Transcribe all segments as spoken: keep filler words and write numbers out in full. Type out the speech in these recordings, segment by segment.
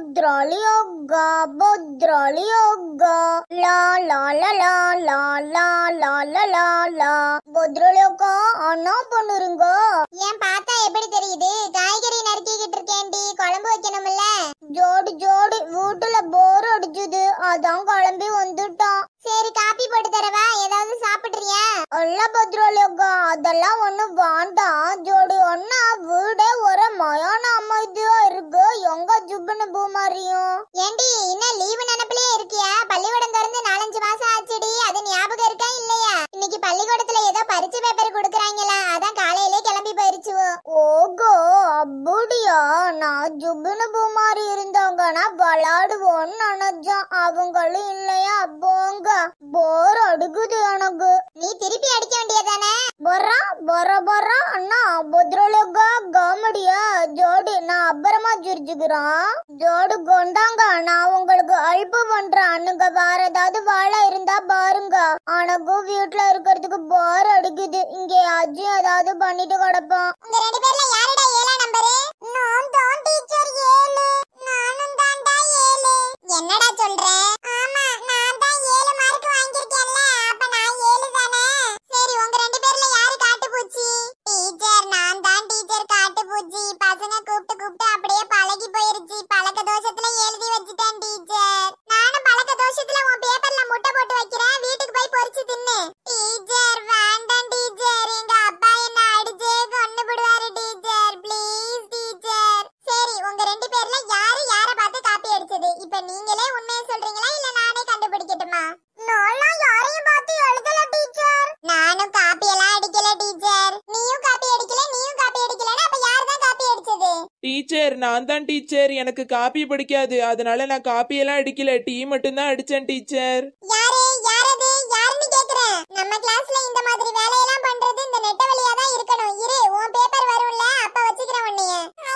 பத்ராலியோகா பத்ராலியோகா லா லா லா லா லா லா லா லா லா லா பத்ராலியோகா அண்ணா பண்ணுருங்க. ஏன் பார்த்தா எப்படி தெரியுது? காய்கறி நறுக்கிக்கிட்டு இருக்கேன்டி, குழம்பு வைக்கணும்ல. ஜோடு ஜோடு வீட்டுல போர் அடிச்சுது, அதான் கிளம்பி வந்துட்டான். சரி காப்பி போட்டு தரவா? ஏதாவது சாப்பிடுறியா? அல்ல பத்ராலியோகா அதெல்லாம் ஒண்ணும் வேண்டாம். ஜோடு ஒன்னா வீடே ஒரு மயான அமைதியா இருக்கு. எங்க ஜுப்புன்னு பூமாரியும். ஏண்டி இன்னும் லீவு நினைப்பிலே இருக்கியா? பள்ளிக்கூடம் திறந்து நாலஞ்சு மாசம் ஆச்சுடி, அது ஞாபகம் இருக்கா இல்லையா? இன்னைக்கு பள்ளிக்கூடத்துல ஏதோ பரிச்சு பேப்பர் கொடுக்குறாங்களா, அதான் காலையிலே கிளம்பி போயிருச்சுவோ. ஓகோ அப்படியா? நான் ஜுப்புன்னு பூமாரி இருந்தாங்கன்னா விளாடுவோன்னு நினைச்சேன். அவங்களும் இல்லையா? போங்க, போர் அடிக்குது எனக்கு. நீ திருப்பி அடிக்க வேண்டியதானே? பொறா பொற பொற அண்ணா பத்ராலியோகா காமெடியா? ஜோடி நான் அப்புறமா சிரிச்சுக்கிறேன். ஜோடு கொண்டாங்க, நான் உங்களுக்கு ஹெல்ப் பண்றேன். அண்ணுங்க வேற ஏதாவது வாழை இருந்தா பாருங்க. எனக்கும் வீட்டுல இருக்கிறதுக்கு போர் அடிக்குது. இங்கே அஜி ஏதாவது பண்ணிட்டு கிடப்போம். உங்க ரெண்டு பேர்ல யாருடா ஏழாம் நம்பரு? நான் தான் டீச்சர் ஏழு. நானும் தான்டா ஏழு. என்னடா சொல்ற? ஆமா நான் தான் ஏழு மார்க் வாங்கிருக்கேன்ல, அப்ப நான் ஏழு தானே. சரி உங்க ரெண்டு பேர்ல யாரு காட்டு பூச்சி? டீச்சர் நான் தான் டீச்சர் காட்டு பூச்சி. பசங்க கூப்பிட்டு கூப்பிட்டு அப்படியே பழகி போயிருச்சு. பழக்க தோஷத்துல எழுதி வச்சுட்டேன் டீச்சர். நானும் பழக்க தோஷத்துல உன் பேப்பர்ல முட்டை போட்டு வைக்கிறேன், வீட்டுக்கு போய் பொரிச்சு தின்னு. டீச்சர் வேண்டாம் டீச்சர், எங்க அப்பா என்ன அடிச்சே கொன்னு விடுவாரு டீச்சர், ப்ளீஸ் டீச்சர். சரி உங்க ரெண்டு பேர்ல யாரு யார பார்த்து காப்பி அடிச்சது? இப்ப நீங்களே உண்மையை சொல்றீங்களா இல்ல நானே கண்டுபிடிக்கட்டுமா? நான் யாரையும் பார்த்து எழுதல டீச்சர். நானும் காப்பி எல்லாம் அடிக்கல டீச்சர். நீயும் காப்பி அடிக்கல, நீயும் காப்பி அடிக்கலனா அப்ப யார் தான் காப்பி அடிச்சது? டீச்சர் நான் தான் டீச்சர். எனக்கு காப்பி பிடிக்காது, அதனால நான் காப்பி எல்லாம் அடிக்கல, டீ மட்டும் தான் அடிச்சேன் டீச்சர். யாரு யாரது யாருன்னு கேக்குறேன். நம்ம கிளாஸ்ல இந்த மாதிரி வேலையெல்லாம் பண்றது இந்த நெட்ட வழியா தான் இருக்கணும். இரு உன் பேப்பர் வரும்ல, அப்ப வச்சுக்கிறேன் உன்னைய.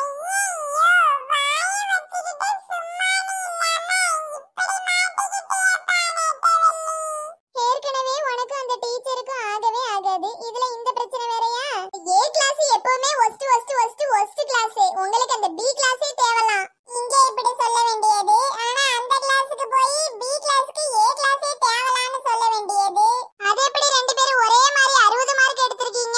ஏற்கனவே உனக்கு அந்த டீச்சருக்கும் ஆகவே ஆகாது, இதுல இந்த பிரச்சனை வேறயா? ஏ கிளாஸ் எப்பவுமே worst worst worst worst class. உங்களுக்கு அந்த பி கிளாஸே தேவலாம். இங்க இப்படி சொல்ல வேண்டியது, ஆனா அந்த கிளாஸுக்கு போய் பி கிளாஸுக்கு ஏ கிளாஸே தேவலான்னு சொல்ல வேண்டியது. அது எப்படி ரெண்டு பேரும் ஒரே மாதிரி அறுபது மார்க் எடுத்திருக்கீங்க?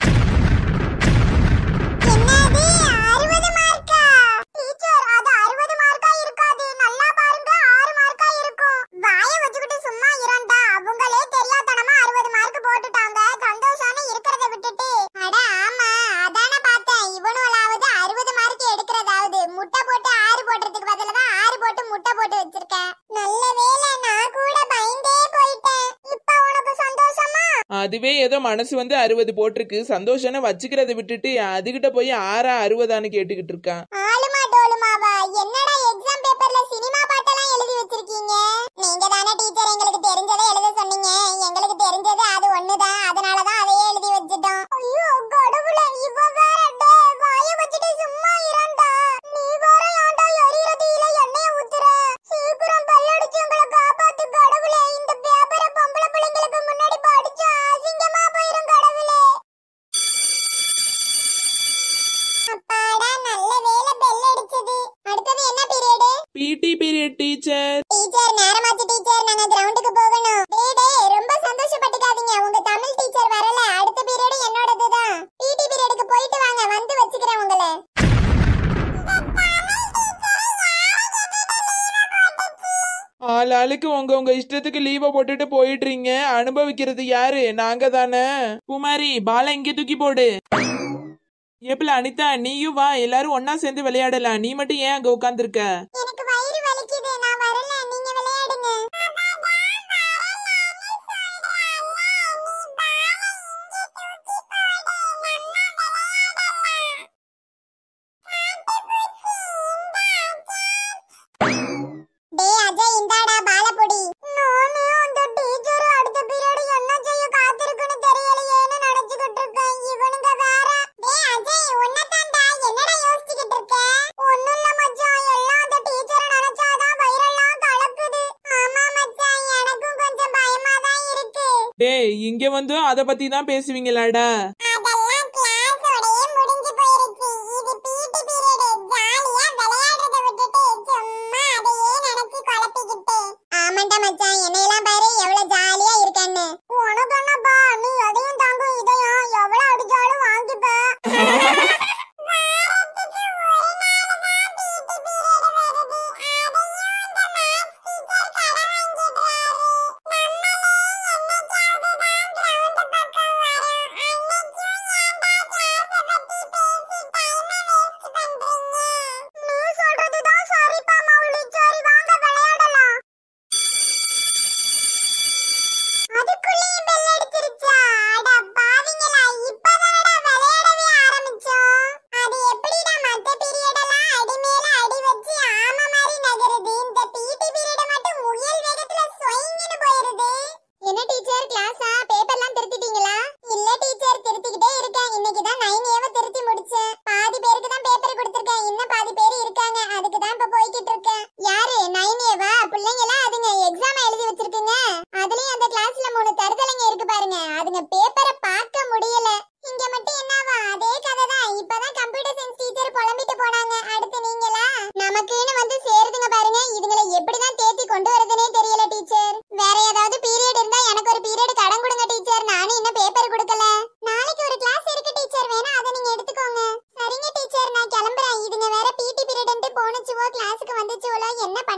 என்னது அறுபது மார்க்கா? டீச்சர் அது அறுபது மார்க்கா இருக்காது, நல்லா பாருங்க ஆறு மார்க்கா இருக்கும். வாயை வச்சுக்கிட்டு சும்மா இருந்தா அவங்களே தெரியாதனமா அறுபது மார்க் போட்டுட்டாங்க. சந்தோஷான இருக்கிறத விட்டுட்டு. அட ஆமா அதானே பார்த்தேன், இவனுலாவது அறுபது மார்க் எடுக்கிறதாவது. முட்டை போட்டு ஆறு போடுறதுக்கு பதிலா தான் ஆறு போட்டு முட்டை போட்டு வச்சிருக்கேன். நல்ல வேளை, நான் கூட பயந்தே போயிட்டேன். இப்ப உனக்கு சந்தோஷமா? அதுவே ஏதோ மனசு வந்து அறுபது போட்டிருக்கு, சந்தோஷம்னு வச்சுக்கிறத விட்டுட்டு அதுகிட்ட போய் ஆறா அறுபதான்னு கேட்டுக்கிட்டு இருக்கான். ஆளுமா டோலுமாவா? என்னடா எக்ஸாம் பேப்பர்ல சினிமா பாட்டெல்லாம் எழுதி வச்சிருக்கீங்க? நீங்க தானே டீச்சர் எங்களுக்கு தெரிஞ்சதை எழுத சொன்னீங்க. எங்களுக்கு தெரிஞ்சது அது ஒண்ணுதான், அதனாலதான் அதையே எழுதி வச்சிட்டோம். ஐயோ கடவுளே, இவ வேற டே வாயை வச்சிட்டு சும்மா இருந்தா. நீ வேற ஏன்டா எரியறதில எண்ணெய ஊத்துற? சீக்கிரம் பல்லடிச்சு உங்களை காப்பாத்து கடவுளே. இந்த பேப்பரை பொம்பளை பிள்ளைங்களுக்கு முன்னாடி படிச்சா அசிங்கமா போயிரும் கடவுளே. அப்பாடா நல்ல வேளை பெல் அடிச்சது. அடுத்தது என்ன period? PT period teacher. Teacher நேரமாச்சு டீச்சர், நாங்க கிரவுண்டுக்கு போகணும். டேய் டேய் ரொம்ப சந்தோஷப்பட்டுக்காதீங்க, உங்க தமிழ் டீச்சர் வரல. அடுத்த பீரியட் என்னோடதுதான். பிடி பீரியடுக்கு போயிட்டு வாங்க, வந்து வச்சுக்கிறேன் உங்களை. ஆள் ஆளுக்கு உங்க உங்க இஷ்டத்துக்கு லீவை போட்டுட்டு போயிடுறீங்க. அனுபவிக்கிறது யாரு? நாங்க தானே. குமாரி பாலை இங்கே தூக்கி போடு. ஏப்பில அனிதா நீயும் வா, எல்லாரும் ஒன்னா சேர்ந்து விளையாடலாம். நீ மட்டும் ஏன் அங்க உட்கார்ந்துருக்க? எனக்கு வயிறு வலிக்குது, நான் வரல, நீங்க விளையாடுங்க. டேய் அஜய் இந்தாடா பாலப்பொடி. நானே அந்த டீச்சர் அடுத்த பீரியட் என்ன செய்ய காத்திருக்குன்னு தெரியலையேன்னு நினைச்சுக்கிட்டு இருக்கேன். இவனுங்க வேற. டேய் அஜய் உன்னதான்டா, என்னடா யோசிச்சுக்கிட்டு இருக்க? ஒண்ணும் இல்ல மச்சான், எல்லாம் அந்த டீச்சரை நினைச்சாதான் வயிறெல்லாம் கலக்குது. ஆமா மச்சான், எனக்கும் கொஞ்சம் பயமா தான் இருக்கு. டேய் இங்க வந்து அத பத்தி தான் பேசுவீங்களாடா? அதெல்லாம் கிளாஸோடயே முடிஞ்சு போயிருச்சு. இது பிடி பீரியட், ஜாலியா விளையாடுறத விட்டுட்டு சும்மா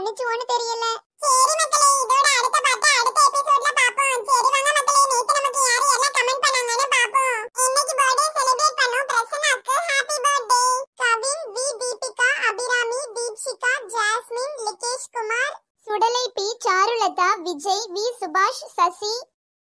பண்ணுச்சுன்னு தெரியல. சரி மக்களே, இதோட அடுத்த பாட்டு அடுத்த எபிசோட்ல பாப்போம். சரி வாங்க மக்களே, நேத்து நமக்கு யாரு எல்லாம் கமெண்ட் பண்ணாங்கன்னு பாப்போம். இன்னைக்கு பர்த்டே செலிப்ரேட் பண்ணோம் பிரசன்னாக்கு. Happy birthday. Kavin, V Deepika, Abirami, Deepshika, Jasmine, Likesh Kumar, Sudalai P, Charulatha, Vijay, V Subash, Sasi,